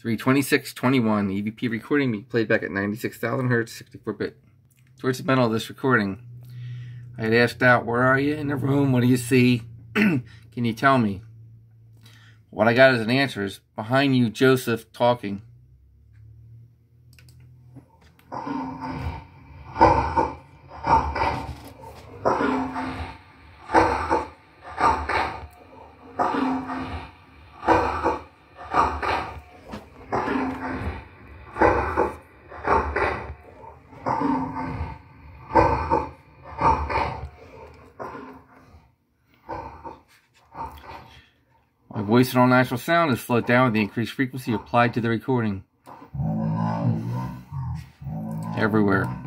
3:26:21 EVP recording being played back at 96,000 hertz, 64-bit. Towards the middle of this recording, I had asked out, where are you in the room? What do you see? Can you tell me? What I got as an answer is, behind you, Joseph, talking. My voice and all natural sound is slowed down with the increased frequency applied to the recording. Everywhere.